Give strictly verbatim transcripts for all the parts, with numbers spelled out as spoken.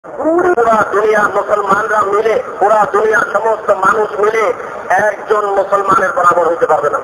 পুরা দুনিয়ার মুসলমানরা মিলে, পুরা দুনিয়ার সমস্ত মানুষ মিলে একজন মুসলমানের বরাবর হইতে পারবে না।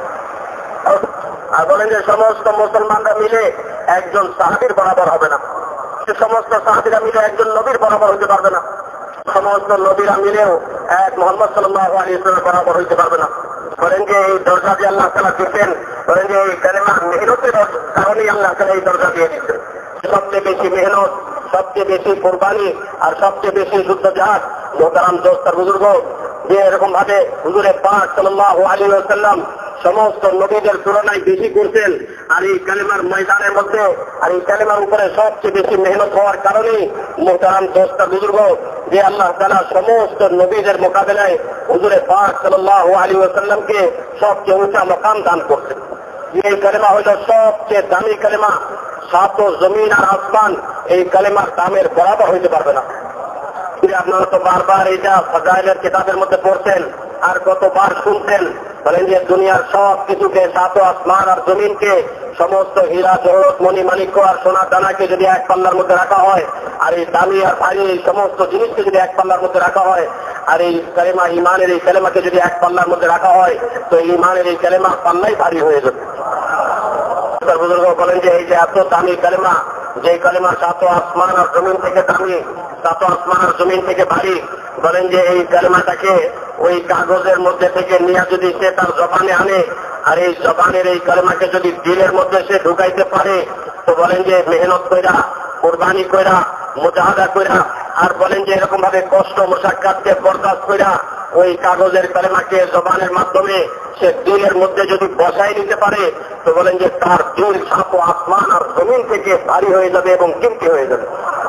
আর বলেন যে সমস্ত মুসলমানরা মিলে একজন সাহাবীর বরাবর হবে না, সমস্ত সাহাবীরা মিলে একজন নবীর বরাবর হইতে পারবে না, সমস্ত নবীরা মিলেও এক মুহাম্মদ সাল্লাল্লাহু আলাইহি ওয়াসাল্লামের বরাবর হইতে পারবে না। বলেন যে এই দরজা দিয়ে আল্লাহ তাআলা দিচ্ছেন, বলেন যে এই কালেমা মেহনতের কারণেই আল্লাহ তাআলা এই দরজা দিয়ে দিচ্ছেন। সবচেয়ে বেশি মেহনত, সবচেয়ে বেশি কোরবানি আর সবচেয়ে বেশি যুদ্ধ জাহাজ মোহতারাম দোস্ত আর বুজুর্গ, যে এরকম ভাবে হুজুরে পাক সাল্লাল্লাহু আলাইহি ওয়াসাল্লাম সমস্ত নবীদের তুলনায় বেশি করছেন। আর এই কালেমার ময়দানের মধ্যে আর এই কালেমার উপরে সবচেয়ে বেশি মেহনত হওয়ার কারণে মোহতারাম দোস্ত আর বুজুর্গ, যে আল্লাহ তাআলা সমস্ত নবীদের মোকাবেলায় হুজুরে পাক সাল্লাল্লাহু আলাইহি ওয়াসাল্লামকে সবচেয়ে উঁচা মাকাম দান করছেন। এই কালেমা হইল সবচেয়ে দামি কালেমা, সাত জমিন আর আসমান এই কালেমার দামের বরাবর হইতে পারবে না। আপনারা তো বারবার এটা ফাজাইলের কিতাবের মধ্যে পড়ছেন আর কতবার শুনছেন, বলেন যে দুনিয়ার সব কিছুকে, সাত আসমান আর জমিনকে, সমস্ত হীরা জহরত মণি মাণিক্য আর সোনা দানাকে যদি এক পাল্লার মধ্যে রাখা হয়, আর এই দামি আর ভারী এই সমস্ত জিনিসকে যদি এক পাল্লার মধ্যে রাখা হয়, আর এই কালেমা ইমানের এই কালেমাকে যদি এক পাল্লার মধ্যে রাখা হয়, তো ইমানের এই কালেমা পাল্লাই ভারী হয়ে যাবে। বুজুর্গ বলেন যে এই যে এত দামি কালেমা, যে কালেমা সাত আসমান আর জমিন থেকে দামি, সাত আসমান আর জমিন থেকে ভারী, বলেন যে এই কালেমাটাকে ওই কাগজের মধ্যে থেকে নিয়ে যদি সে তার জবানে আনে, আর এই জবানের এই কালেমাকে যদি দিলের মধ্যে সে ঢুকাইতে পারে, তো বলেন যে মেহনত কইরা, কোরবানি কইরা, মুজাহাদা কইরা, আর বলেন যে এরকম ভাবে কষ্ট মুশাক্কাতকে বরদাস্ত কইরা ওই কাগজের কালেমাকে জবানের মাধ্যমে সে দিলের মধ্যে যদি বসাই নিতে পারে, তো বলেন যে তার দিল সাত আসমান আর জমিন থেকে ভারী হয়ে যাবে এবং কিমতি হয়ে যাবে।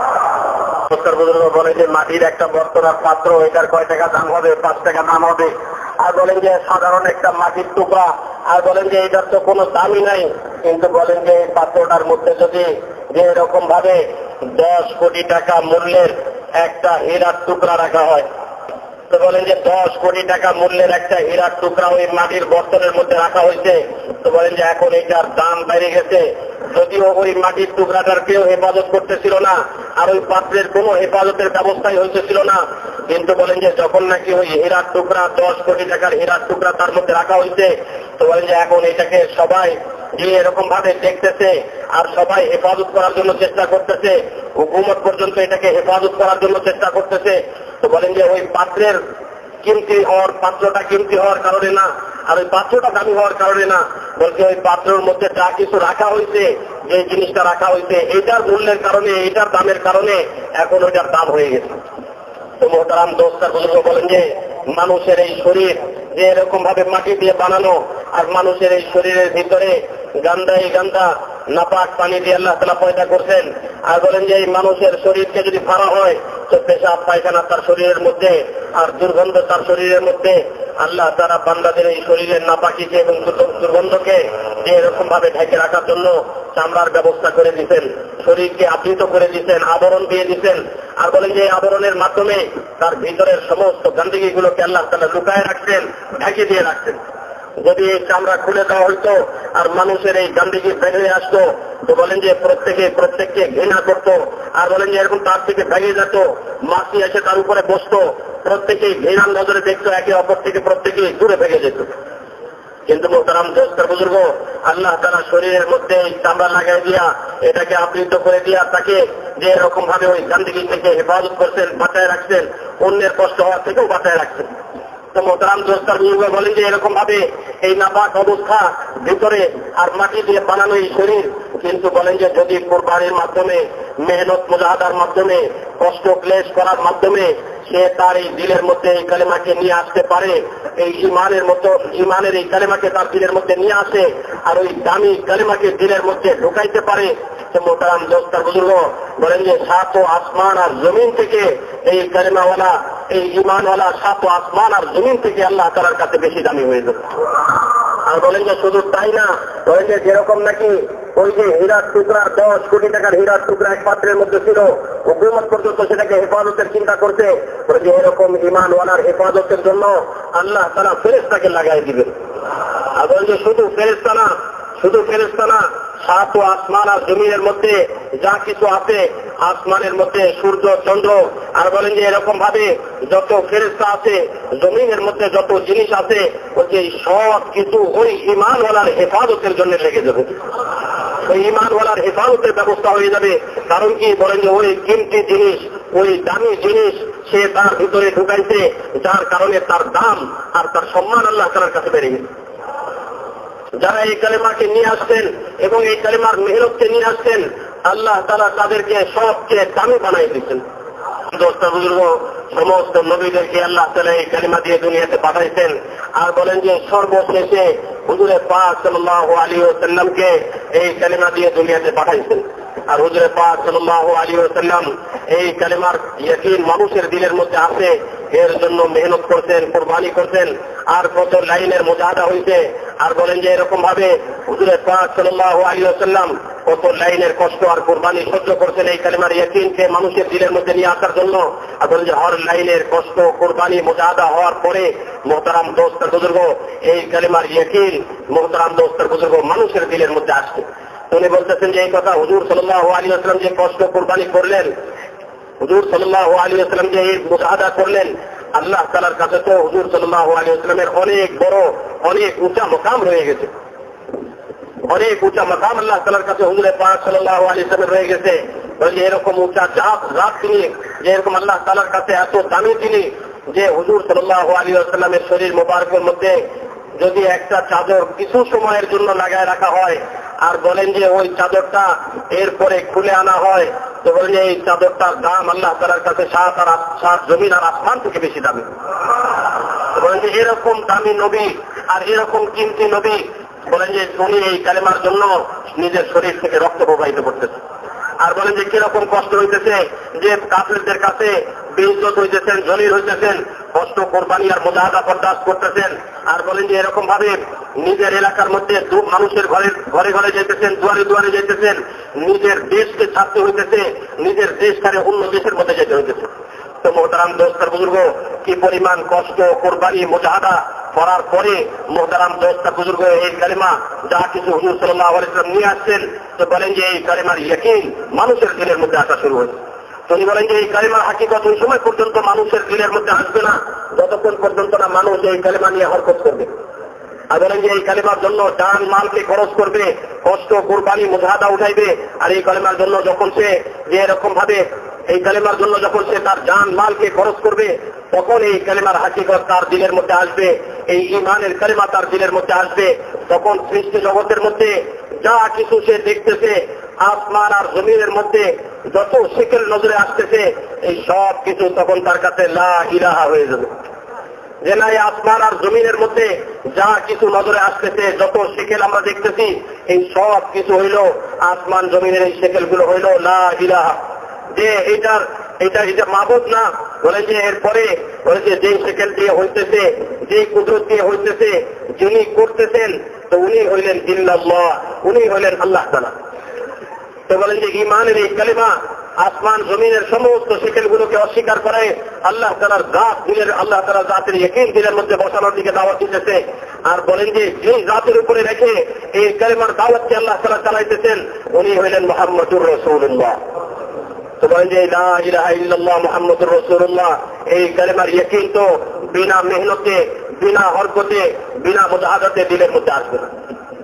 বলে যে মাটির একটা বর্তমান পাত্র, এটার কয় টাকা দাম হবে? পাঁচ টাকা দাম হবে। আর বলেন যে সাধারণ একটা মাটির টুকরা, আর বলেন যে এটার তো কোনো দামই নাই, কিন্তু বলেন যে এই পাত্রটার মধ্যে যদি যে এরকম ভাবে দশ কোটি টাকা মূল্যের একটা হীরার টুকরা রাখা হয়, তো বলেন যে দশ কোটি টাকা মূল্যের একটা হীরার টুকরা ওই মাটির বর্তনের মধ্যে রাখা হয়েছে, তো বলেন যে এখন এটার দাম বেড়ে গেছে। যদিও ওই মাটির টুকরাটার কেউ হেফাজত করতেছিল না, আর ওই পাত্রের কোনো হেফাজতের ব্যবস্থাই হইতেছিল না, কিন্তু বলেন যে যখন নাকি ওই হীরার টুকরা, দশ কোটি টাকার হীরার টুকরা তার মধ্যে রাখা হয়েছে, তো বলেন যে এখন এটাকে সবাই যে এরকম ভাবে দেখতেছে আর সবাই হেফাজত করার জন্য চেষ্টা করতেছে, হুকুমত পর্যন্ত এটাকে হেফাজত করার জন্য চেষ্টা করতেছে। তো বলেন যে ওই পাত্রের কিমতি হওয়ার, পাত্রটা কিমতি হওয়ার কারণে না, আর ওই পাত্রটা দামি হওয়ার কারণে না, বলছে ওই পাত্রের মধ্যে যা কিছু রাখা হয়েছে, যে জিনিসটা রাখা হয়েছে, এটার মূল্যের কারণে, এটার দামের কারণে এখন ওইটার দাম হয়ে গেছে। তো মোহতারাম দোস্ত আর বুজুর্গ, বলেন যে মানুষের এই শরীর যে এরকম ভাবে মাটি দিয়ে বানানো, আর মানুষের এই শরীরের ভিতরে গান্দা এই গান্দা নাপাক পানি দিয়ে আল্লাহ তাআলা পয়দা করছেন। আর বলেন যে এই মানুষের শরীরকে যদি ফাড়া হয়, তো পেশাব পায়খানা তার শরীরের মধ্যে আর দুর্গন্ধ তার শরীরের মধ্যে, আল্লাহ তাআলা বান্দাদের এই শরীরের নাপাকিকে এবং দুর্গন্ধকে যে এরকম ভাবে ঢেকে রাখার জন্য চামড়ার ব্যবস্থা করে দিচ্ছেন, শরীরকে আবৃত করে দিচ্ছেন, আবরণ দিয়ে দিচ্ছেন। আর বলেন যে আবরণের মাধ্যমে তার ভিতরের সমস্ত গন্দগিগুলোকে আল্লাহ তাআলা লুকায় রাখছেন, ঢেকে দিয়ে রাখছেন। যদি এই চামড়া খুলে দেওয়া হইতো আর মানুষের এই গান্ধীজি বেরিয়ে আসতো, তো বলেন যে প্রত্যেকে প্রত্যেককে ঘৃণা করত, আর বলেন যে এরকম তার থেকে ভেঙে যেত, মাছি এসে তার উপরে বসতো, প্রত্যেকেই ঘৃণার নজরে দেখতো, একে অপর থেকে প্রত্যেকে দূরে ভেঙে যেত। কিন্তু মোহতারাম দোস্ত বুজুর্গ, আল্লাহ তাআলা শরীরের মধ্যে এই চামড়া লাগাই দিয়া, এটাকে আবৃত করে দিয়া, তাকে যে এরকম ভাবে ওই গান্ধীজি থেকে হেফাজত করছেন, বাঁচায় রাখছেন, অন্যের কষ্ট হওয়া থেকেও বাঁচায় রাখছেন। তো মোহতারাম দোস্ত বুজুর্গ, বলেন যে এরকম ভাবে এই নাপাক অবস্থা ভিতরে আর মাটি দিয়ে বানানো এই শরীর, কিন্তু বলেন যে যদি কোরবানির মাধ্যমে, মেহনত মুজাহাদার মাধ্যমে, কষ্ট ক্লেশ করার মাধ্যমে সে তার এই দিলের মধ্যে এই কালেমাকে নিয়ে আসতে পারে, এই ইমানের মতো ইমানের এই কালেমাকে তার দিলের মধ্যে নিয়ে আসে, আর ওই দামি কালেমাকে দিলের মধ্যে ঢুকাইতে পারে, তো মোহতারাম দোস্ত বুজুর্গ, বলেন যে সাত আসমান আর জমিন থেকে এই কালেমাওয়ালা, এই ইমানওয়ালা সাত আসমান আর জমিন থেকে আল্লাহ তাআলার কাছে বেশি দামি হয়ে যাবে। আর বলেন যে শুধু তাই না, বলেন যে যেরকম নাকি ওই যে হীরার টুকরা, দশ কোটি টাকার হীরার টুকরা এক পাত্রের মধ্যে ছিল, হুকুমত পর্যন্ত সেটাকে হেফাজতের চিন্তা করছে, যে এরকম ইমানওয়ালার হেফাজতের জন্য আল্লাহ তাআলা ফেরেশতাকে লাগাই দিবেন। আর বলেন যে শুধু ফেরেশতা না, শুধু ফেরেশতা না, সাত আসমান আর জমিনের মধ্যে যা কিছু আছে, আসমানের মধ্যে সূর্য চন্দ্র, আর বলেন যে এরকম ভাবে যত ফেরেশতা আছে, জমিনের মধ্যে যত জিনিস আছে, ওই সব কিছু ওই ঈমানওয়ালার হেফাজতের জন্য লেগে যাবে। ওই ঈমানওয়ালার হেফাজতের ব্যবস্থা হয়ে যাবে। কারণ কি বলেন যে ওই কিমতি জিনিস, ওই দামি জিনিস সে তার ভিতরে ঢুকাইছে, যার কারণে তার দাম আর তার সম্মান আল্লাহ তাআলার কাছে বেড়ে গেছে। যারা এই কালেমাকে নিয়ে আসছেন এবং এই কালেমার মেহনতকে নিয়ে আসছেন, আল্লাহ তাআলা তাদেরকে সবচেয়ে দামি বানাই দিচ্ছেন। দোস্ত বুজুর্গ, সমস্ত নবীদেরকে আল্লাহ তাআলা এই কালিমা দিয়ে দুনিয়াতে পাঠাইছেন। আর বলেন যে সর্বশেষে হুজুরে পাক সাল্লাল্লাহু আলাইহি ওয়াসাল্লামকে এই কালিমা দিয়ে দুনিয়াতে পাঠাইছেন। আর হুজুরে পাক সাল্লাল্লাহু আলাইহি ওয়াসাল্লাম এই কালিমার ইয়াকিন মানুষের দিলের মধ্যে আছে, এর জন্য মেহনত করছেন, কুরবানি করছেন, আর কত লাইনের মুজাহাদা হয়েছে। আর বলেন যে এরকম ভাবে হুজুরে পাক সাল্লাল্লাহু আলাইহি ওয়াসাল্লাম কত লাইনের কষ্ট আর কুরবানি সহ্য করছেন এই কালিমার ইয়াকিনকে মানুষের দিলের মধ্যে নিয়ে আসার জন্য। আর বলেন যে হর লাইনের কষ্ট, কুরবানি, মুজাহাদা হওয়ার পরে মোহতারাম দোস্ত বুজুর্গ, এই কালিমার ইয়াকিন মোহতারাম দোস্ত বুজুর্গ মানুষের দিলের মধ্যে আসছে। উনি বলতেছেন যে এই কথা হুজুর সাল্লাল্লাহু আলাইহি ওয়াসাল্লাম যে কষ্ট কুরবানি করলেন, হুজুর সাল্লাল্লাহু আলাইহি ওয়াসাল্লাম যে এই মুজাহাদা করলেন, আল্লাহ তাআলার কাছে তো হুজুর সাল্লাল্লাহু আলাইহি ওয়াসাল্লামের অনেক বড়, অনেক উঁচা মাকাম রয়ে গেছে। অনেক উঁচা মাকাম আল্লাহ তাআলার কাছে হুজুরে পাক সাল্লাল্লাহু আলাইহি ওয়াসাল্লামের রয়ে গেছে। যে এরকম উঁচা জাত জাত তিনি, যে এরকম আল্লাহ তাআলার কাছে এত দামি তিনি, যে হুজুর সাল্লাল্লাহু আলাইহি ওয়াসাল্লামের শরীর মোবারকের মধ্যে যদি একটা চাদর কিছু সময়ের জন্য লাগায় রাখা হয়, আর বলেন যে ওই চাদরটা এরপরে খুলে আনা হয়, তো বলেন এই চাদরটার দাম আল্লাহ তাআলার কাছে সাত আর সাত জমিন আর আসমান থেকে বেশি দামি। বলেন যে এরকম দামি নবী আর এরকম কিমতি নবী, বলেন যে উনি এই কালেমার জন্য নিজের শরীর থেকে রক্ত প্রবাহিত করতেছে। আর বলেন যে কিরকম কষ্ট হইতেছে, যে কাফেরদের কাছে বেইজ্জত হইতেছেন, জলিল হইতেছেন, কষ্ট কোরবানি আর মুজাহাদা বরদাস্ত করতেছেন। আর বলেন যে এরকম ভাবে নিজের এলাকার মধ্যে মানুষের ঘরে ঘরে ঘরে যেতেছেন, দুয়ারে দুয়ারে যেতেছেন, নিজের দেশকে ছাড়তে হইতেছে, নিজের দেশ ছাড়ে অন্য দেশের মধ্যে যেতে হইতেছে। তো মোহতারাম দোস্ত বুজুর্গ, কি পরিমাণ কষ্ট, কোরবানি, মুজাহাদা করার পরে মোহতারাম দোস্ত বুজুর্গ এই কালিমা যা কিছু হুজুর সাল্লাল্লাহু আলাইহি ওয়াসাল্লাম নিয়ে আসছেন, তো বলেন যে এই কালিমার ইয়াকিন মানুষের দিলের মধ্যে আসা শুরু হয়েছে। তিনি বলেন যে এই কালিমার হাকিকত ওই সময় পর্যন্ত মানুষের দিলের মধ্যে আসবে না যতক্ষণ পর্যন্ত না মানুষ এই কালিমা নিয়ে হরকত করবে। আর বলেন যে এই কালিমার জন্য জান মালকে খরচ করবে, কষ্ট, কুরবানি, মুজাহাদা উঠাইবে। আর এই কালিমার জন্য যখন সে যে এরকম ভাবে এই কালিমার জন্য যখন সে তার জান মালকে খরচ করবে, তখন এই কালিমার হাকিকত তার দিলের মধ্যে আসবে, এই ঈমানের কালিমা তার দিলের মধ্যে আসবে। তখন সৃষ্টি জগতের মধ্যে যা কিছু সে দেখতেছে, আসমান আর জমিনের মধ্যে যত শিকেল নজরে আসতেছে, এই সব কিছু তখন তার কাছে লা ইলাহা হয়ে যাবে। যে না, এই আসমান আর জমিনের মধ্যে যা কিছু নজরে আসতেছে, যত শিকেল আমরা দেখতেছি, এই সব কিছু হইল আসমান জমিনের এই শিকেল গুলো হইল লা ইলাহা, যে এটার এটা এটা মাবুদ না। বলে যে এরপরে বলেছে যে শিকেল দিয়ে হইতেছে, যে কুদরত দিয়ে হইতেছে, যিনি করতেছেন, তো উনি হইলেন ইল্লাল্লাহ, উনি হইলেন আল্লাহ তাআলা। তো বলেন যে ঈমানের এই কালিমা আসমান জমিনের সমস্ত শিকেলগুলোকে অস্বীকার করে আল্লাহ তাআলার জাত দিলের, আল্লাহ তাআলার জাতের ইয়াকিন দিলের মধ্যে বসানোর দিকে দাওয়াত দিতেছে। আর বলেন যে যে জাতের উপরে রেখে এই কালিমার দাওয়াতকে আল্লাহ তাআলা চালাইতেছেন, উনি হইলেন মুহাম্মদুর রাসূলুল্লাহ। তো বলেন যে লা ইলাহা ইল্লাল্লাহ মুহাম্মদুর রাসূলুল্লাহ, এই কালিমার ইয়াকিন তো বিনা মেহনতে, বিনা হরকতে, বিনা মুজাহাদাতে দিলের মধ্যে আসবে না।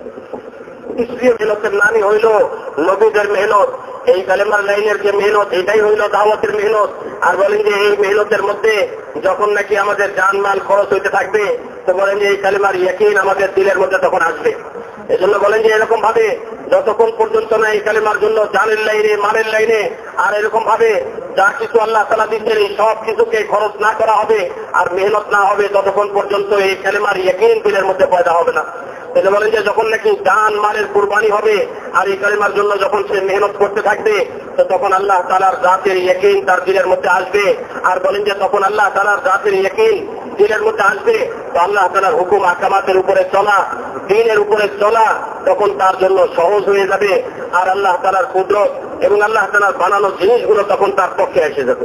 ইসলিয়ে মেহনতের নামই হইল নবীদের মেহনত। এই কালেমার লাইনের যে মেহনত, এটাই হইল দাওয়াতের মেহনত। আর বলেন যে এই মেহনতের মধ্যে যখন নাকি আমাদের জানমাল খরচ হইতে থাকবে, তো বলেন যে এই কালেমার ইয়াকিন আমাদের দিলের মধ্যে তখন আসবে। এজন্য বলেন যে এরকম ভাবে যতক্ষণ পর্যন্ত না এই কালেমার জন্য জানের লাইনে, মালের লাইনে, আর এরকম ভাবে যা কিছু আল্লাহ তাআলা দিচ্ছেন এই সব কিছুকে খরচ না করা হবে আর মেহনত না হবে, ততক্ষণ পর্যন্ত এই কালেমার ইয়াকিন দিলের মধ্যে পয়দা হবে না। এটা বলেন যে যখন নাকি জান মালের কুরবানি হবে আর এই কালিমার জন্য যখন সে মেহনত করতে থাকবে, তো তখন আল্লাহ তাআলার জাতের ইয়াকিন তার দিলের মধ্যে আসবে। আর বলেন যে তখন আল্লাহ তাআলার জাতের ইয়াকিন দিলের মধ্যে আসবে, তো আল্লাহ তাআলার হুকুম আহকামাতের উপরে চলা, দ্বীনের উপরে চলা তখন তার জন্য সহজ হয়ে যাবে। আর আল্লাহ তাআলার কুদরত এবং আল্লাহ তাআলার বানানো জিনিসগুলো তখন তার পক্ষে এসে যাবে।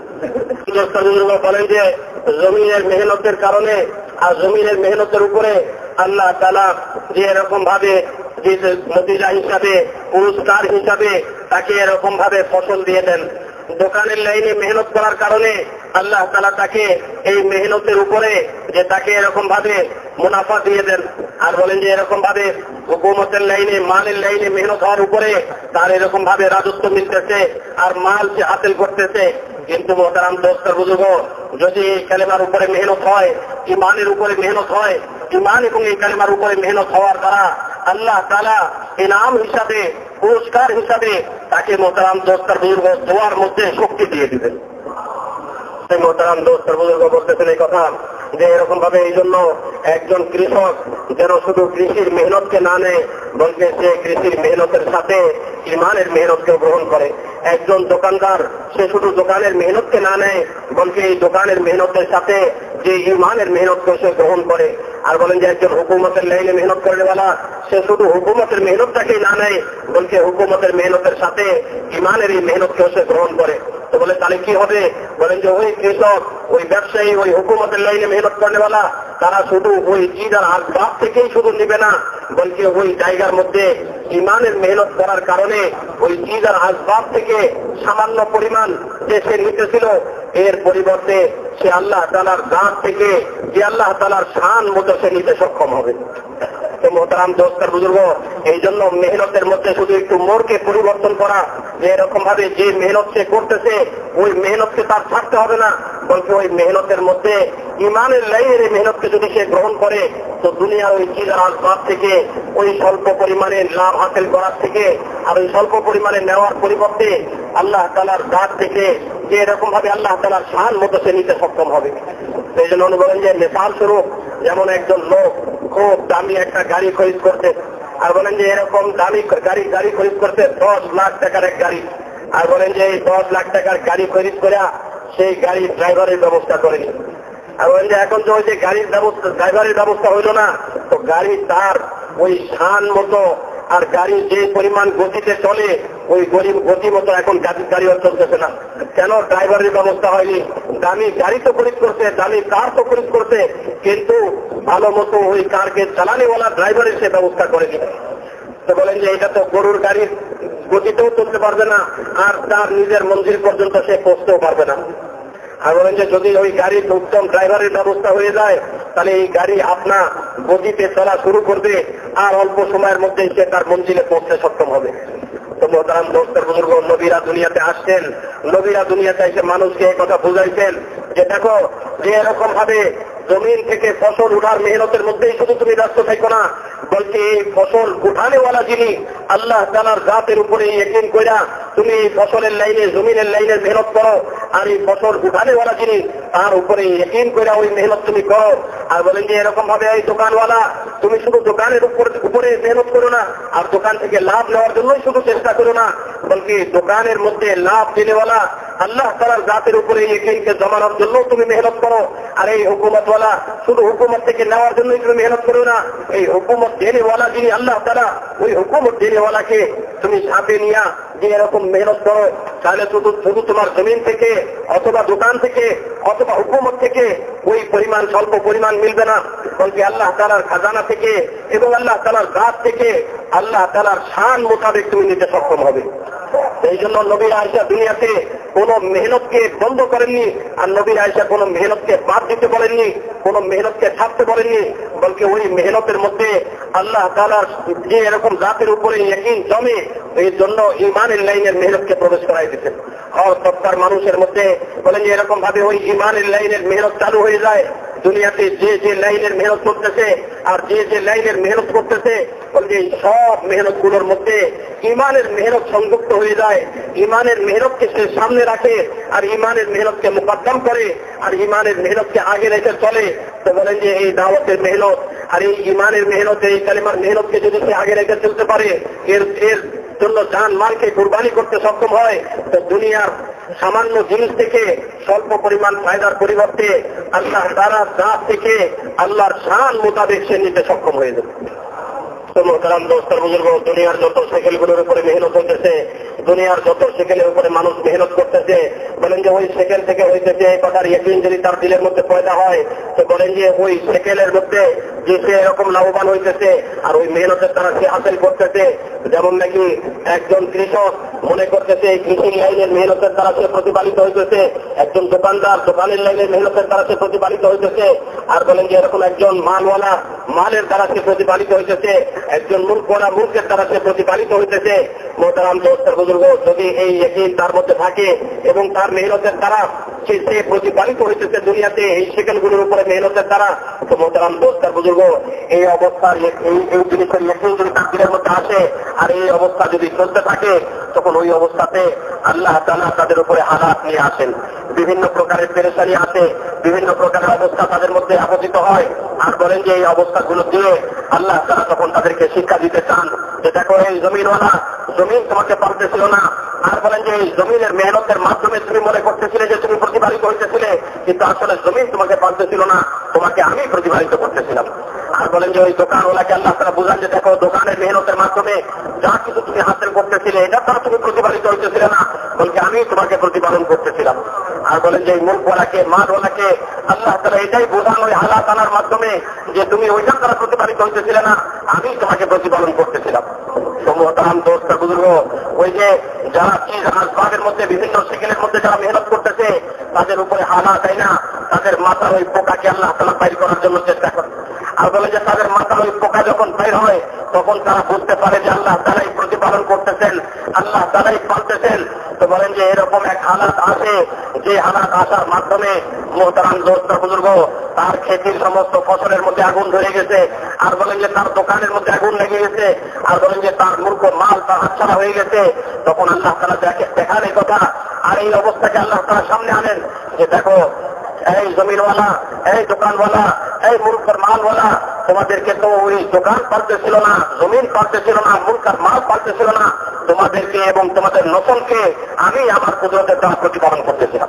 বলেন যে জমিনের মেহনতের কারণে আর জমিনের মেহনতের উপরে আল্লাহ তাআলা যে এরকম ভাবে যে নতিজা হিসাবে পুরস্কার হিসাবে তাকে এরকম ভাবে ফসল দিয়ে দেন। দোকানের লাইনে মেহনত করার কারণে আল্লাহ তাআলা তাকে এই মেহনতের উপরে যে তাকে এরকম ভাবে মুনাফা দিয়ে দেন। আর বলেন যে এরকম ভাবে হুকুমতের লাইনে মালের লাইনে মেহনত হওয়ার উপরে তার এরকম ভাবে রাজত্ব মিলতেছে আর মাল সে হাসিল করতেছে। কিন্তু মোহতারাম দোস্ত বুজুর্গ, যদি এই কালেমার উপরে মেহনত হয়, ইমানের উপরে মেহনত হয়, ইমান এবং এই কালেমার উপরে মেহনত হওয়ার দ্বারা আল্লাহ তাআলা ইনাম হিসাবে পুরস্কার হিসাবে তাকে মোহতারাম দোস্ত বুজুর্গ দোয়ার মধ্যে শক্তি দিয়ে দিবেন। সেই মোহতারাম দোস্ত বুজুর্গ বলতেছেন এই কথা যে এরকম ভাবে এই জন্য একজন কৃষক যেন শুধু কৃষির মেহনতকে না নেয়, বলতে সে কৃষির মেহনতের সাথে ইমানের মেহনতকে গ্রহণ করে। একজন দোকানদার সে শুধু দোকানের মেহনতকে না নেয়, বলতে এই দোকানের মেহনতের সাথে যে ইমানের মেহনতকে সে গ্রহণ করে। আর বলেন যে একজন হুকুমতের লাইনে মেহনত করেওয়ালা সে শুধু হুকুমতের মেহনতটাকেই না নেয়, বলতে হুকুমতের মেহনতের সাথে ইমানের এই মেহনতকে সে গ্রহণ করে। তো বলে তাহলে কি হবে? বলেন যে ওই কৃষক, ওই ব্যবসায়ী, ওই হুকুমতের লাইনে মেহনত করেওয়ালা তারা শুধু ওই চিজ আর আসবাব থেকেই শুধু নিবে না, বলতে ওই জায়গার মধ্যে ইমানের মেহনত করার কারণে ওই চিজ আর আসবাব থেকে সামান্য পরিমাণ যে সে নিতেছিল এর পরিবর্তে সে আল্লাহ তাআলার জাত থেকে যে আল্লাহ তাআলার শান মতো সে নিতে সক্ষম হবে। তো মোহতারাম দোস্ত বুজুর্গ, এই জন্য মেহনতের মধ্যে শুধু একটু মোড়কে পরিবর্তন করা, যে এরকম ভাবে যে মেহনত সে করতেছে ওই মেহনতকে তার ছাড়তে হবে না, বলতে ওই মেহনতের মধ্যে ইমানের লাইনের মেহনতকে যদি সে গ্রহণ করে তো দুনিয়ার ওই চিজার আসবাব থেকে ওই স্বল্প পরিমাণে লাভ হাসিল করার থেকে আর ওই স্বল্প পরিমাণে নেওয়ার পরিবর্তে আল্লাহ তাআলার জাত থেকে যে এরকম ভাবে আল্লাহ তাআলার শান মতো সে নিতে সক্ষম হবে। এই জন্য উনি বলেন যে মিসাল স্বরূপ যেমন একজন লোক খুব দামি একটা গাড়ি খরিদ করতে, আর বলেন যে এরকম দামি গাড়ি গাড়ি খরিদ করতে দশ লাখ টাকার এক গাড়ি, আর বলেন যে এই দশ লাখ টাকার গাড়ি খরিদ করে সেই গাড়ির ড্রাইভারের ব্যবস্থা করেনি। আর বলেন যে এখন যে ওই যে গাড়ির ব্যবস্থা ড্রাইভারের ব্যবস্থা হইল না, তো গাড়ি তার ওই শান মতো আর গাড়ি যে পরিমাণ গতিতে চলে ওই গরিব গতি মতো এখন গাড়িও চলতেছে না। কেন? ড্রাইভারের ব্যবস্থা হয়নি। দামি গাড়ি তো খরিদ করছে, দামি কার তো খরিদ করছে, কিন্তু ভালো মতো ওই কারকে চালানেওয়ালা ড্রাইভারের সে ব্যবস্থা করেনি। তো বলেন যে এটা তো গরুর গাড়ির গতিতেও চলতে পারবে না আর তার নিজের মন্দির পর্যন্ত সে পৌঁছতেও পারবে না। আর বলেন যে যদি ওই গাড়ির উত্তম ড্রাইভারের ব্যবস্থা হয়ে যায় তাহলে এই গাড়ি আপনা গতিতে চলা শুরু করবে আর অল্প সময়ের মধ্যে সে তার মঞ্জিলে পৌঁছতে সক্ষম হবে। তো মোহতারাম দোস্ত বুজুর্গ, নবীরা দুনিয়াতে আসছেন, নবীরা দুনিয়াতে এসে মানুষকে এই কথা বুঝাইছেন যে দেখো যে এরকম ভাবে জমিন থেকে ফসল উঠার মেহনতের মধ্যেই শুধু তুমি ব্যস্ত থাকো না, বলতে এই ফসল উঠানেওয়ালা যিনি আল্লাহ তাআলার জাতের উপরে ইয়াকিন কইরা তুমি এই ফসলের লাইনে জমিনের লাইনে মেহনত করো, আর এই ফসল উঠানেওয়ালা যিনি তার উপরে ইয়াকিন কইরা ওই মেহনত তুমি করো। আর বলেন যে এরকম ভাবে এই দোকানওয়ালা তুমি শুধু দোকানের উপরে মেহনত করো না আর দোকান থেকে লাভ নেওয়ার জন্যই শুধু চেষ্টা করো না, বলতে দোকানের মধ্যে লাভ দিনেওয়ালা আল্লাহ তাআলার জাতের উপরে ইয়াকিনকে জমানোর জন্য তুমি মেহনত করো। আর এই হুকুমতওয়ালা শুধু হুকুমত থেকে নেওয়ার জন্যই তুমি মেহনত করো না, এই হুকুমত দেনেওয়ালা যিনি আল্লাহ তাআলা ওই হুকুমত দেনেওয়ালাকে তুমি সাথে নিয়া যে এরকম মেহনত করো, তাহলে শুধু শুধু তোমার জমিন থেকে অথবা দোকান থেকে অথবা হুকুমত থেকে ওই পরিমাণ স্বল্প পরিমাণ মিলবে না, বলতে আল্লাহ তাআলার খাজানা থেকে এবং আল্লাহ তাআলার জাত থেকে আল্লাহ তাআলার শান মোতাবেক তুমি নিতে সক্ষম হবে। এই জন্য নবী আয়েশা দুনিয়াতে কোন মেহনতকে বন্ধ করেননি, আর নবী আয়েশা কোন মেহনতকে বাদ দিতে বলেননি, কোন মেহনতকে ছাড়তে বলেননি, বলকে ওই মেহনতের মধ্যে আল্লাহ তাআলার যে এরকম জাতের উপরে ইয়াকিন জমে এই জন্য ইমানের লাইনের মেহনতকে প্রবেশ করাই দিতেন। আর সত্তার মানুষের মধ্যে বলেন যে এরকম ভাবে ওই ইমানের লাইনের মেহনত চালু হয়ে যায়। দুনিয়াতে যে যে লাইনের মেহনত করতেছে আর যে যে লাইনের মেহনত করতেছে বলছে সব মেহনত গুলোর মধ্যে ইমানের মেহনত সংযুক্ত হয়ে যায়। ইমানের মেহনতকে সে সামনে রাখে আর ইমানের মেহনতকে মুকদ্দম করে আর ইমানের মেহনতকে আগে রেখে চলে। তো বলেন যে এই দাওয়াতের মেহনত আর এই ইমানের মেহনত, এই কালেমার মেহনতকে যদি সে আগে রেখে চলতে পারে, এর এর জন্য জান মালকে কুরবানি করতে সক্ষম হয়, তো দুনিয়ার সামান্য জিনিস থেকে স্বল্প পরিমাণ ফায়দার পরিবর্তে আল্লাহ তাআলার জাত থেকে আল্লাহর শান মোতাবেক সে নিতে সক্ষম হয়ে যাবে। মোহতারাম দোস্ত বুজুর্গ, দুনিয়ার যত সাইকেলগুলোর উপরে মেহনত হইতেছে, দুনিয়ার যত সেকেলের উপরে মানুষ মেহনত করতেছে, বলেন যে ওই সেকেল থেকে হইতেছে এই কথার ইয়াকিন যদি তার দিলের মধ্যে পয়দা হয়, তো বলেন যে ওই সেকেলের মধ্যে যে সে এরকম লাভবান হইতেছে আর ওই মেহনতের দ্বারা সে হাসিল করতেছে। যেমন নাকি একজন কৃষক মনে করতেছে এই কৃষি লাইনের মেহনতের দ্বারা সে প্রতিপালিত হইতেছে, একজন দোকানদার দোকানের লাইনের মেহনতের দ্বারা সে প্রতিপালিত হইতেছে, আর বলেন যে এরকম একজন মালওয়ালা মালের দ্বারা সে প্রতিপালিত হইতেছে, একজন মূর্খওয়ালা মূর্খের দ্বারা সে প্রতিপালিত হইতেছে। মোহতারাম দোস্ত বুজুর্গ, যদি এই ইয়াকিন তার মধ্যে থাকে এবং তার মেহনতের দ্বারা সে প্রতিপালিত হইতেছে দুনিয়াতে এই সেকেলগুলোর উপরে মেহনতের দ্বারা, তো মোহতারাম দোস্ত বুজুর্গ, এই অবস্থার এই জিনিসের ইয়াকিন যদি তার দিলের মধ্যে আসে আর এই অবস্থা যদি চলতে থাকে, তখন ওই অবস্থাতে আল্লাহ তাআলা তাদের উপরে হালাত নিয়ে আসেন, বিভিন্ন প্রকারের পেরেশানি আসে, বিভিন্ন প্রকারের অবস্থা তাদের মধ্যে আপতিত হয়। আর বলেন যে এই অবস্থাগুলো দিয়ে আল্লাহ তাআলা তখন তাদেরকে শিক্ষা দিতে চান যে দেখো এই জমিনওয়ালা জমিন তোমাকে পালতেছিল না, আর বলেন যে এই জমিনের মেহনতের মাধ্যমে তুমি মনে করতেছিলে যে তুমি প্রতিপালিত হইতেছিলে, কিন্তু আসলে জমিন তোমাকে পালতেছিল না, তোমাকে আমি প্রতিপালিত করতেছিলাম। আর বলেন যে ওই দোকানওয়ালাকে আল্লাহ তাআলা বুঝান যে দেখো দোকানের মেহনতের মাধ্যমে যা কিছু তুমি হাসিল করতেছিলে এটা দ্বারা তুমি প্রতিপালিত হইতেছিলে না, বলকে আমি তোমাকে প্রতিপালন করতেছিলাম। আর বলেন যে এই মুলকওয়ালাকে মালওয়ালাকে আল্লাহ তাআলা এটাই বোঝান ওই হালাত আনার মাধ্যমে যে তুমি ওইটার দ্বারা প্রতিপালিত হইতেছিলে না, আমি তোমাকে প্রতিপালন করতেছিলাম। মোহতারাম দোস্ত বুজুর্গ, ওই যে যারা চিজ আসবাবের মধ্যে বিভিন্ন সেকেলের মধ্যে যারা মেহনত করতেছে তাদের উপরে হালাত তাই না, তাদের মাথার ওই পোকাকে আল্লাহ তাআলা বাইর করার জন্য চেষ্টা করে। আর বলে যে তাদের মাথার ওই পোকা যখন বাইর হয় তখন তারা বুঝতে পারে যে আল্লাহ তাআলাই প্রতিপালন করতেছেন, আল্লাহ তাআলাই পালতেছেন। তো বলেন যে এরকম এক হালাত আসে, যে হালাত আসার মাধ্যমে মোহতারাম দোস্ত বুজুর্গ তার খেতির সমস্ত ফসলের মধ্যে আগুন ধরে গেছে, আর বলেন যে তার দোকানের মধ্যে আগুন লেগে গেছে, আর বলেন যে তার মূর্খ মাল তার হাতছাড়া হয়ে গেছে, তখন আল্লাহ তাআলা দেখান এই কথা। আর এই অবস্থাকে আল্লাহ তাআলা সামনে আনেন যে দেখো এই জমিনওয়ালা, এই দোকানওয়ালা, এই মূর্খের মালওয়ালা, তোমাদেরকে তো ওই দোকান পালতেছিল না, জমিন পালতেছিল না, মূর্খের মাল পালতেছিল না, তোমাদেরকে এবং তোমাদের নসলকে আমি আমার কুদরতের দ্বারা প্রতিপালন করতেছিলাম,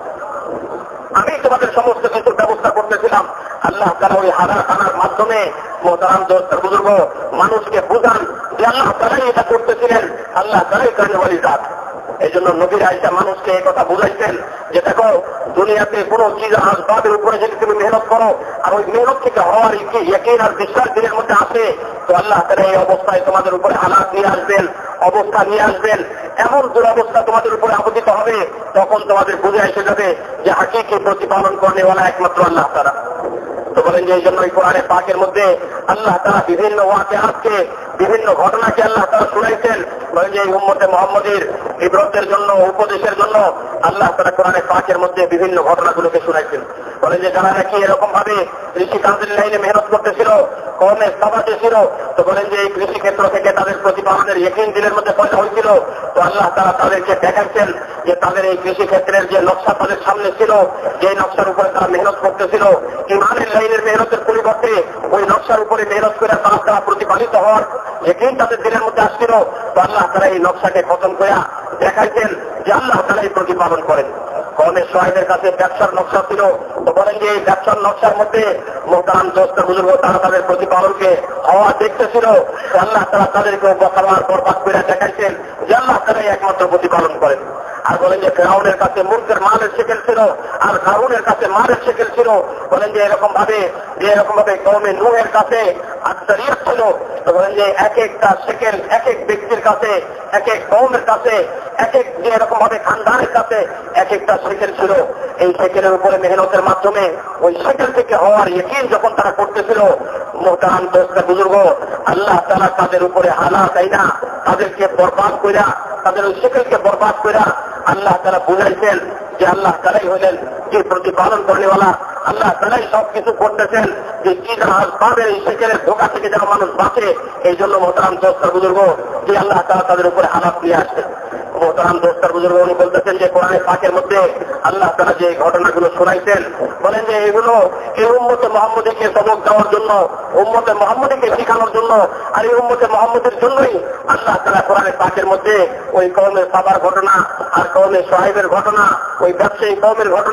আমি তোমাদের সমস্ত কিছুর ব্যবস্থা করতেছিলাম। আল্লাহ তাআলা ওই হালাত আনার মাধ্যমে মোহতারাম দোস্ত বুজুর্গ মানুষকে বুঝান যে আল্লাহ তাআলাই এটা করতেছিলেন, আল্লাহ তাআলাই কার্যবাহী জাত। এই জন্য নবীর আয়েশা মানুষকে এই কথা বুঝাইছেন যে দেখো দুনিয়াতে কোন চিজ আসবাবের উপরে যদি তুমি মেহনত করো আর ওই মেহনত থেকে হওয়ার ইয়াকিন আর বিশ্বাস দিনের মধ্যে আসে, তো আল্লাহ তাআলা এই অবস্থায় তোমাদের উপরে হালাত নিয়ে আসবেন, অবস্থা নিয়ে আসবেন, এমন দুরবস্থা তোমাদের উপরে আপতিত হবে, তখন তোমাদের বুঝে এসে যাবে যে হাকিকি প্রতিপালন করেওয়ালা একমাত্র আল্লাহ তাআলা। তো বলেন যে এই জন্য এই কোরআনে পাকের মধ্যে আল্লাহ তাআলা বিভিন্ন ওয়াকিয়াতকে বিভিন্ন ঘটনাকে আল্লাহ তাআলা শুনাইছেন। বলেন যে এই উম্মতে মুহাম্মদীর ইবরতের জন্য উপদেশের জন্য আল্লাহ তাআলা কোরআনে পাকের মধ্যে বিভিন্ন ঘটনাগুলোকে শুনাইছেন। বলেন যে যারা নাকি এরকম ভাবে কৃষি কাজের লাইনে মেহনত করতেছিল, কর্মে সাবাতে ছিল, তো বলেন যে এই কৃষি ক্ষেত্র থেকে তাদের প্রতিপালনের ইয়াকিন দিলের মধ্যে পয়সা হয়েছিল, তো আল্লাহ তাআলা তাদেরকে দেখাচ্ছেন যে তাদের এই কৃষি ক্ষেত্রের যে নকশা তাদের সামনে ছিল, যে নকশার উপরে তারা মেহনত করতেছিল, ইমানের লাইনের মেহনতের পরিবর্তে ওই নকশার উপরে মেহনত করে তারা তারা প্রতিপালিত হওয়ার ইয়াকিন তাদের দিলের মধ্যে আসছিল, তো আল্লাহ তাআলা এই নকশাকে খতম করে দেখাইছেন যে আল্লাহ তাআলাই প্রতিপালন করেন। কওমে শুআইবের কাছে ব্যবসার নকশা ছিল, তো বলেন যে এই ব্যবসার নকশার মধ্যে মোহতারাম দোস্ত বুজুর্গ তারা তাদের প্রতিপালনকে হওয়া দেখতেছিল, আল্লাহ তাআলা তাদেরকে বসাবার বরবাদ করে দেখাইছেন যে আল্লাহ তাআলাই একমাত্র প্রতিপালন করেন। আর বলেন যে ফিরআউনের কাছে মূর্খের মালের শেকেল ছিল আর কারুনের কাছে মালের শেকেল ছিল, বলেন যে এরকম ভাবে যে এরকম ভাবে কওমে নূহের কাছে আত্মারিয়ত ছিল, তো বলেন যে এক একটা শেকেল এক এক ব্যক্তির কাছে, এক এক কওমের কাছে, এক এক যে এরকম ভাবে খানদানের কাছে এক একটা শেকেল ছিল। এই শেকেলের উপরে মেহনতের মাধ্যমে ওই শেকেল থেকে হওয়ার ইয়াকিন যখন তারা করতেছিল, মোহতারাম দোস্ত বুজুর্গ আল্লাহ তাআলা তাদের উপরে হালাত আইনা তাদেরকে বরবাদ কইরা, তাদের ওই শেকেলকে বরবাদ কইরা আল্লাহ তাআলা বুঝাইছেন যে আল্লাহ তাআলাই হলেন যে প্রতিপালন করেওয়ালা, আল্লাহ তাআলাই সবকিছু করতেছেন যে চিজ আসবাবের এই শেকেলের ধোঁকা থেকে যেন মানুষ বাঁচে। এই জন্য মোহতারাম দোস্ত বুজুর্গ যে আল্লাহ তাআলা তাদের উপরে হালাত নিয়ে আসছেন। মোহতারাম দোস্ত বুজুর্গ উনি বলতেছেন যে কোরআনে পাকের মধ্যে আল্লাহ তাআলা যে ঘটনাগুলো শোনাইছেন, বলেন যে এগুলো এই উম্মতে মুহাম্মদীকে সবক দেওয়ার জন্য, উম্মতে মুহাম্মদীকে শেখানোর জন্য, আর এই উম্মতে মুহাম্মদের জন্যই আল্লাহ তাআলা কোরআনে পাকের মধ্যে ওই কওমে সাবার ঘটনা আর কওমে শুআইবের ঘটনা, ওই ব্যবসায়ী কওমের ঘটনা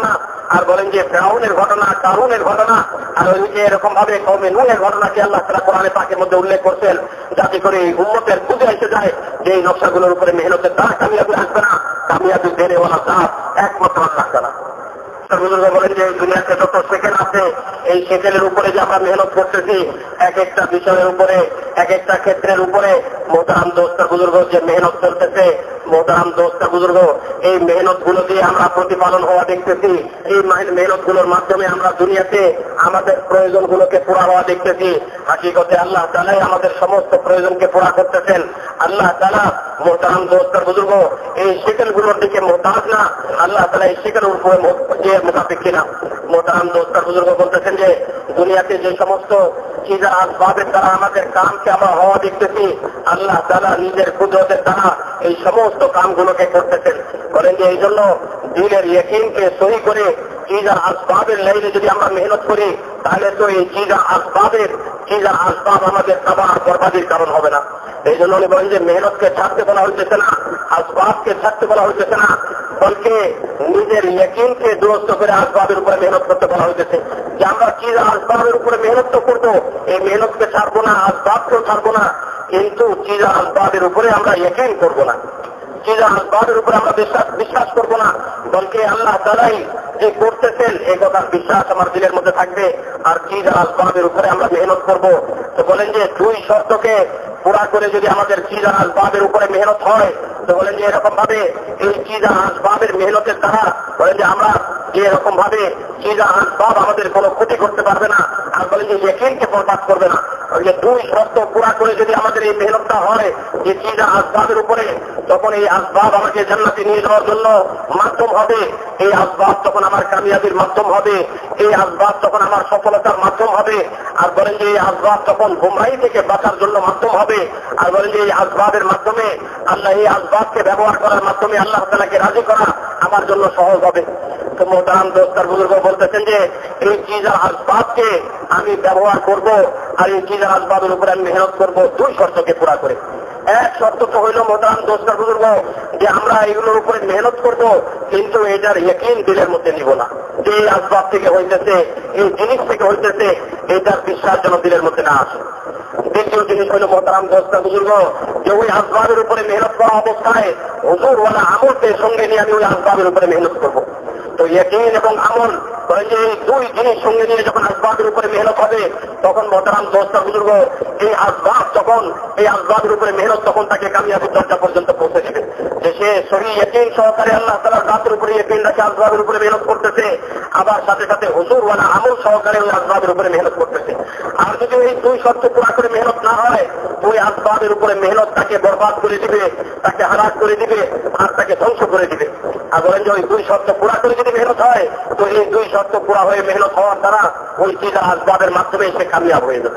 আর বলেন যে ফিরআউনের ঘটনা, কারুনের ঘটনা, আর ওইদিকে এরকম ভাবে কওমে নূহের ঘটনাকে আল্লাহ তাআলা কোরআনে পাকের মধ্যে উল্লেখ করছেন, যাতে করে এই উম্মতের বুঝে এসে যায় যে এই নকশাগুলোর উপরে মেহনতের দ্বারা কামিয়াবি আসবে না, কামিয়াবি দেনেওয়ালা জাত একমাত্র আল্লাহ তাআলা। বুজুর্গ বলেন যে এই দুনিয়াতে যত সেকেন্ড আছে, এই সেকেন্ডের উপরে যে আমরা মেহনত করতেছি, এক একটা বিষয়ের উপরে, এক একটা ক্ষেত্রের উপরে মোহতারাম দোস্তার বুজুর্গ যে মেহনত চলতেছে, মোহতারাম দোস্তার বুজুর্গ এই মেহনত গুলো দিয়ে আমরা প্রতিপালন হওয়া দেখতেছি। এই মেহনত গুলোর মাধ্যমে আমরা দুনিয়াতে আমাদের প্রয়োজন গুলোকে পুরা হওয়া দেখতেছি। হাকিকতে আল্লাহ তাআলাই আমাদের সমস্ত প্রয়োজনকে পুরা করতেছেন। আল্লাহ তাআলা মোহতারাম দোস্তার বুজুর্গ এই সেকেন্ড গুলোর দিকে মোহতাজ না, আল্লাহ তাআলা এই সেকেন্ডের উপরে মোতাবেক কিনা। মোহতারাম দোস্তার বুজুর্গ বলতেছেন যে দুনিয়াতে যে সমস্ত চিজা আসবাবের দ্বারা আমাদের কামকে আমরা হওয়া দেখতেছি, আল্লাহ তাআলা নিজের কুদরতের দ্বারা এই সমস্ত কামগুলোকে করতেছেন। বলেন যে এই জন্য দিলের ইয়াকিনকে সহি করে চিজা আসবাবের লাইনে যদি আমরা মেহনত করি, তাহলে তো এই চিজা আসবাবের চিজা আসবাব আমাদের আবার বরবাদির কারণ হবে না। এই জন্য উনি বলেন যে মেহনতকে ছাড়তে বলা হইতেছে না, আসবাবকে ছাড়তে বলা হইতেছে না, বলকে নিজের ইয়াকিনকে দুরস্ত করে আসবাবের উপরে মেহনত করতে বলা হইতেছে। যে আমরা চিজা আসবাবের উপরে মেহনত তো করবো, এই মেহনতকে ছাড়বো না, আসবাবকেও ছাড়বো না, কিন্তু চিজা আসবাবের উপরে আমরা ইয়াকিন করবো না, চিজা আসবাবের উপরে আমরা বিশ্বাস বিশ্বাস করবো না, বলকে আল্লাহ তাআলাই যে করতেছেন এই কথার বিশ্বাস আমার দিলের মধ্যে থাকবে, আর চিজা আসবাবের উপরে আমরা মেহনত করবো। তো বলেন যে দুই শর্তকে পুরা করে যদি আমাদের চিজা আসবাবের উপরে মেহনত হয়, তো বলেন যে এরকম ভাবে এই চিজা আসবাবের মেহনতের দ্বারা বলেন যে আমরা যে এরকম ভাবে চিজা আসবাব আমাদের কোনো ক্ষতি করতে পারবে না, আর বলেন যে ইয়াকিনকে বরবাদ করবে না। যে দুই শর্ত পুরা করে যদি আমাদের এই মেহনতটা হয় যে চিজা আসবাবের উপরে, তখন এই আসবাব আমাকে জান্নাতে নিয়ে যাওয়ার জন্য মাধ্যম হবে, এই আসবাব তখন আমার কামিয়াবির মাধ্যম হবে, এই আসবাব তখন আমার সফলতার মাধ্যম হবে, আর বলেন যে এই আসবাব তখন গুমরাহি থেকে বাঁচার জন্য মাধ্যম হবে, আর বলেন যে এই আসবাবের মাধ্যমে আল্লাহ এই আসবাবকে ব্যবহার করার মাধ্যমে আল্লাহ তাআলাকে রাজি করা আমার জন্য সহজ হবে। তো মোহতারাম দোস্তার বুজুর্গ বলতেছেন যে এই চিজার আসবাবকে আমি ব্যবহার করব, আর এই চিজার আসবাবের উপরে আমি মেহনত করব দুই শর্তকে পুরা করে। এক শর্ত তো হইল মোহতারাম দোস্তার বুজুর্গ যে আমরা এগুলোর উপরে মেহনত করব, কিন্তু এটার ইয়াকিন দিলের মধ্যে নিব না, যে এই আসবাব থেকে হইতেছে, এই জিনিস থেকে হইতেছে, এটার বিশ্বাস যেন দিলের মধ্যে না আসে। দ্বিতীয় জিনিস হইল মোহতারাম দোস্তার বুজুর্গ যে ওই আসবাবের উপরে মেহনত করা অবস্থায় হুজুর ওয়ালা আমলকে সঙ্গে নিয়ে আমি ওই আসবাবের উপরে মেহনত করব। তো ইয়াকিন এবং আমল যে এই দুই জিনিস সঙ্গে নিয়ে যখন আসবাবের উপরে মেহনত হবে, তখন মোহতারাম দোস্তার বুজুর্গ এই আসবাব তখন এই আসবাবের উপরে মেহনত তখন তাকে কামিয়াবির দরজা পর্যন্ত পৌঁছে দেবে, যে সে সহি ইয়াকিন সহকারে আল্লাহ তাআলার জাতের উপরে ইয়াকিন রাখে আসবাবের উপরে মেহনত করতেছে, আবার সাথে সাথে হুজুর ওয়ালা আমল সহকারে ওই আসবাবের উপরে মেহনত করতেছে। আর যদি এই দুই শর্ত পুরা করে মেহনত না হয়, ওই আসবাবের উপরে মেহনত তাকে বরবাদ করে দিবে, তাকে হারাক করে দিবে, আর তাকে ধ্বংস করে দিবে। আর বলেন যে ওই দুই শর্ত পুরা করে যদি মেহনত হয়, তো এই দুই শর্ত পুরা হয়ে মেহনত হওয়ার দ্বারা ওই চিজা আসবাবের মাধ্যমে সে কামিয়াব হয়ে যাবে।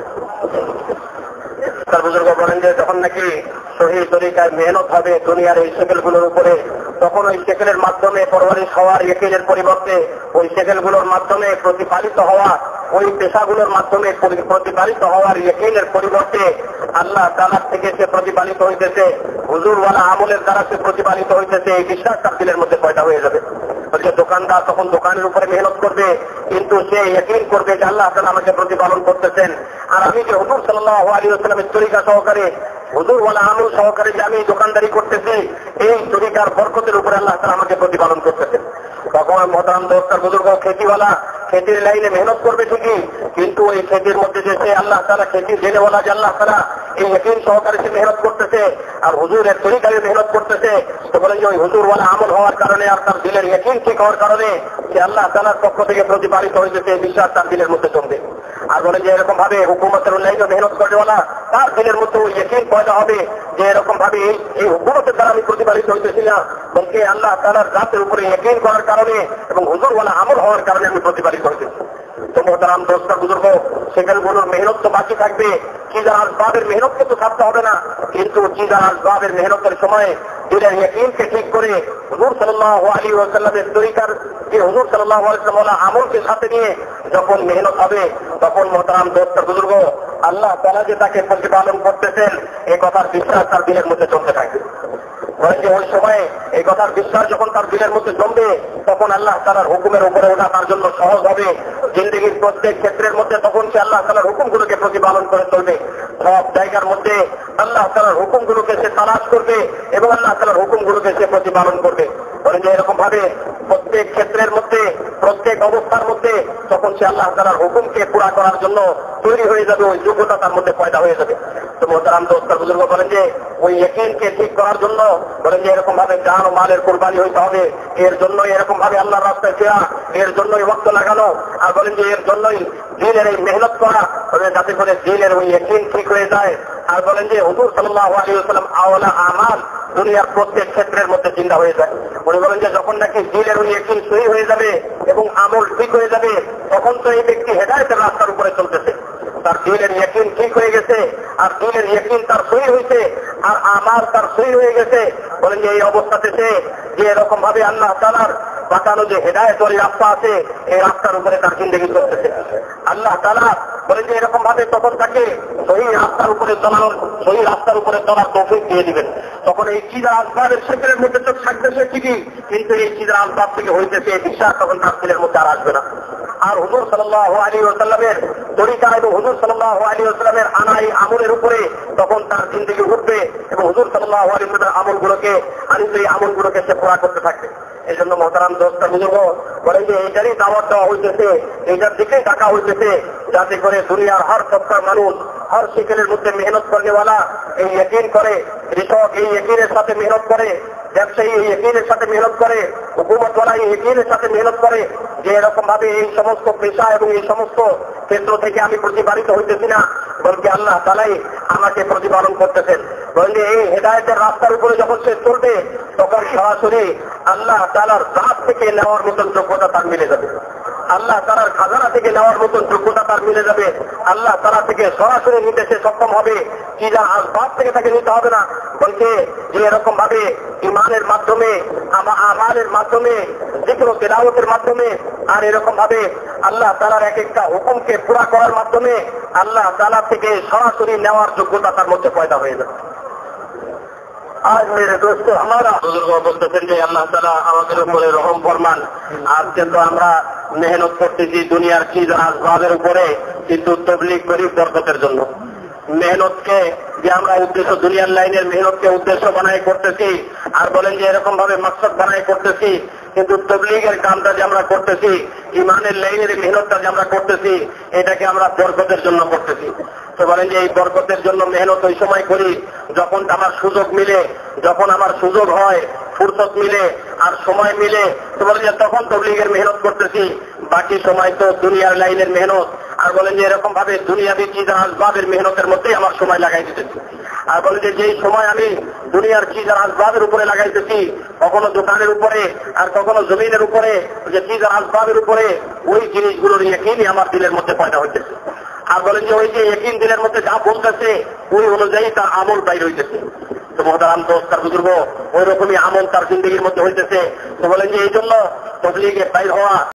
তার বুজুর্গ বলেন যে যখন নাকি সহি তরিকায় মেহনত হবে দুনিয়ার এই সেকেলগুলোর উপরে, তখন ওই সেকেলের মাধ্যমে পরওয়ারিশ হওয়ার ইয়াকিনের পরিবর্তে ওই সেকেলগুলোর মাধ্যমে প্রতিপালিত হওয়া, ওই পেশাগুলোর মাধ্যমে প্রতিপালিত হওয়ার ইয়াকিনের পরিবর্তে আল্লাহ তাআলা থেকে সে প্রতিপালিত হইতেছে, হুজুর ওয়ালা আমলের দ্বারা সে প্রতিপালিত হইতেছে, এই বিশ্বাস তার দিলের মধ্যে পয়দা হয়ে যাবে। যে দোকানদার তখন দোকানের উপরে মেহনত করবে, কিন্তু সে ইয়াকিন করবে যে আল্লাহ তাআলা আমাকে প্রতিপালন করতেছেন, আর আমি যে হুজুর সাল্লাল্লাহু আলাইহি ওয়াসাল্লামের তরিকা সহকারে হুজুর ওয়ালা আমল সহকারে যে আমি দোকানদারি করতেছি, এই তরিকার বরকতের উপরে আল্লাহ তাআলা আমাকে প্রতিপালন করতেছেন। তখন মোহতারাম দোস্তার বুজুর্গ খেতিওয়ালা খেতির লাইনে মেহনত করবে ঠিকই, কিন্তু ওই খেতির মধ্যে যে সে আল্লাহ তাআলা খেতির জেনেওয়ালা যে আল্লাহ তাআলা এই ইয়াকিন সহকারে সে মেহনত করতেছে আর হুজুরের তরিকায় মেহনত করতেছে, তো বলেন যে ওই হুজুর ওয়ালা আমল হওয়ার কারণে আর তার দিলের ইয়াকিন ঠিক হওয়ার কারণে সে আল্লাহ তাআলার পক্ষ থেকে প্রতিপালিত হইতেছে, এই বিশ্বাস তার দিলের মধ্যে জমবে। আর বলেন যে এরকম ভাবে হুকুমতের লাইনে মেহনত করেওয়ালা তার দিলের মধ্যে ওই ইয়াকিন পয়দা হবে যে এরকম ভাবে এই হুকুমতের দ্বারা আমি প্রতিপালিত হইতেছি না, বলকে আল্লাহ তাআলার জাতের উপরে ইয়াকিন করার কারণে এবং হুজুর ওয়ালা আমল হওয়ার কারণে আমি প্রতিপালিত হইতেছি। তো মোহতারাম দোস্তার বুজুর্গ সেখানগুলোর মেহনত তো বাকি থাকবে, চিজার আসবাবের মেহনতকে তো ছাড়তে হবে না, কিন্তু চিজার আসবাবের মেহনতের সময় দিলের ইয়াকিনকে ঠিক করে হুজুর সাল্লাল্লাহু আলাইহি ওয়াসাল্লামের তরিকার যে হুজুর সাল্লাল্লাহু আলাইহি ওয়াসাল্লাম আমলকে সাথে নিয়ে যখন মেহনত হবে, তখন মোহতারাম দোস্তার বুজুর্গ আল্লাহ তাআলা যে তাকে প্রতিপালন করতেছেন এই কথার বিশ্বাস তার দিলের মধ্যে চলতে থাকবে। বলেন যে ওই সময়ে এই কথার বিশ্বাস যখন তার দিলের মধ্যে জমবে তখন আল্লাহ তাআলার হুকুমের উপরে ওঠা তার জন্য সহজ হবে। জিন্দগির প্রত্যেক ক্ষেত্রের মধ্যে তখন সে আল্লাহ তাআলার হুকুমগুলোকে প্রতিপালন করে চলবে। সব জায়গার মধ্যে আল্লাহ তাআলার হুকুমগুলোকে সে তালাশ করবে এবং আল্লাহ তাআলার হুকুমগুলোকে সে প্রতিপালন করবে। বলেন যে এরকম ভাবে প্রত্যেক ক্ষেত্রের মধ্যে প্রত্যেক অবস্থার মধ্যে তখন সে আল্লাহ তাআলার হুকুমকে পুরা করার জন্য তৈরি হয়ে যাবে, ওই যোগ্যতা তার মধ্যে পয়দা হয়ে যাবে। তো মোহতারাম দোস্ত বুজুর্গ বলেন যে ওই ইয়াকিনকে ঠিক করার জন্য বলেন যে এরকম ভাবে জান ও মালের কুরবানি হইতে হবে, এর জন্য এরকম ভাবে আল্লাহর রাস্তায় ফেরা, এর জন্যই ওয়াক্ত লাগানো, আর বলেন যে এর জন্যই দিনের এই মেহনত করা, যাতে করে দিনের ওই ইয়াকিন ঠিক হয়ে যায়। আর বলেন যে হুজুর সাল্লাল্লাহু আলাইহি ওয়াসাল্লাম আওয়ালা আমাল দুনিয়ার প্রত্যেক ক্ষেত্রের মধ্যে চিন্তা হয়ে যায়। উনি বলেন যে যখন নাকি দিনের ওই ইয়াকিন সহি হয়ে যাবে এবং আমল ঠিক হয়ে যাবে তখন তো এই ব্যক্তি হেদায়েতের রাস্তার উপরে চলতেছে, তার দিলের ইয়াকিন ঠিক হয়ে গেছে, আর দিলের ইয়াকিন তার সহি হয়েছে, আর আমার তার সহি হয়ে গেছে। বলেন যে এই অবস্থাতে সে যে এরকম ভাবে আল্লাহ তাআলার বাঁচানো যে হেদায়েত ওই রাস্তা আছে এই রাস্তার উপরে তার জিন্দগি চলতেছে। আল্লাহ তাআলা বলেন যে এরকম ভাবে তখন তাকে সহি রাস্তার উপরে চলানোর সহি রাস্তার উপরে চলার তৌফিক দিয়ে দিবেন। তখন এই চিদার আসবাবের শেখের মধ্যে চোখ থাকতেছে ঠিকই, কিন্তু এই চিদার আসবাব থেকে হইতেছে এই বিশ্বাস তখন তার ছেলের মধ্যে আর আসবে না। আর হুজুর সাল্লাল্লাহু আলাইহি ওয়াসাল্লামের তরিকা এবং হুজুর সাল্লাল্লাহু আলাইহি ওয়াসাল্লামের আনাই আমলের উপরে তখন তার জিন্দগি উঠবে এবং হুজুর সাল্লাল্লাহু আলাইহি ওয়াসাল্লামের আমলগুলোকে আনিত এই আমলগুলোকে সে পুরা করতে থাকবে। এই জন্য মোহতারাম দোস্ত বুজুর্গ বলেন যে এইটারই দাওয়াত দেওয়া হইতেছে, এইটার দিকেই ডাকা হইতেছে, যাতে করে দুনিয়ার হর সপ্তাহ মানুষ হর শিকেলের মধ্যে মেহনত করেওয়ালা এই ইয়াকিন করে, কৃষক এই ইয়াকিনের সাথে মেহনত করে, ব্যবসায়ী এই ইয়াকিনের সাথে মেহনত করে, হুকুমতওয়ালা এই ইয়াকিনের সাথে মেহনত করে যে এরকম ভাবে এই সমস্ত পেশা এবং এই সমস্ত ক্ষেত্র থেকে আমি প্রতিপালিত হইতেছি না, বলকে আল্লাহ তাআলাই আমাকে প্রতিপালন করতেছেন। বললে এই হেদায়েতের রাস্তার উপরে যখন সে চলবে তখন সরাসরি আল্লাহ তাআলার জাত থেকে নেওয়ার মতন যোগ্যতা তার মিলে যাবে, আল্লাহ তাআলার খাজানা থেকে নেওয়ার মতন যোগ্যতা তার মিলে যাবে, আল্লাহ তাআলা থেকে সরাসরি নিতে সে সক্ষম হবে। কি যা আসবাব থেকে তাকে নিতে হবে না, বলছে যে এরকম ভাবে ইমানের মাধ্যমে, আমালের মাধ্যমে, যিকর ও তিলাওয়াতের মাধ্যমে, আর এরকম ভাবে আল্লাহ তাআলার এক একটা হুকুমকে পুরা করার মাধ্যমে আল্লাহ তাআলা থেকে সরাসরি নেওয়ার যোগ্যতা তার মধ্যে পয়দা হয়ে যাবে। আজ মেরে দোস্ত আমরা বুজুর্গ বলতেছেন যে আল্লাহ তাআলা আমাদের উপরে রহম ফরমান। আজকে তো আমরা মেহনত করতেছি দুনিয়ার চিজ আসবাবের উপরে, কিন্তু তাবলীগ করি বরকতের জন্য। মেহনতকে যে আমরা উদ্দেশ্য দুনিয়ার লাইনের মেহনতকে উদ্দেশ্য বানাই করতেছি, আর বলেন যে এরকম ভাবে মাকসাদ বানাই করতেছি, কিন্তু তাবলীগের কামটা যে আমরা করতেছি, ইমানের লাইনের মেহনতটা যে আমরা করতেছি, এটাকে আমরা বরকতের জন্য করতেছি। তো বলেন যে এই বরকতের জন্য মেহনত ওই সময় করি যখন আমার সুযোগ মিলে, যখন আমার সুযোগ হয়, ফুরসত মিলে আর সময় মিলে, তো বলেন যে তখন তাবলীগের মেহনত করতেছি। বাকি সময় তো দুনিয়ার লাইনের মেহনত, আর বলেন যে এরকম ভাবে দুনিয়াবি চিজ আসবাবের মেহনতের মধ্যেই আমার সময় লাগাই দিতেছি। আর বলেন যে যেই সময় আমি দুনিয়ার চিজ আর আসবাবের উপরে লাগাইতেছি, কখনো দোকানের উপরে আর কখনো জমিনের উপরে, যে চিজ আর আসবাবের উপরে, ওই জিনিসগুলোর ইয়াকিনই আমার দিলের মধ্যে পয়দা হইতেছে। আর বলেন যে ওই যে ইয়াকিন দিলের মধ্যে যা বলতেছে ওই অনুযায়ী তার আমল বাইর হইতেছে। তো মোহতারাম দোস্ত আর বুজুর্গ ওই রকমই আমল তার জিন্দগির মধ্যে হইতেছে। তো বলেন যে এই জন্য তাবলীগে বাইর হওয়া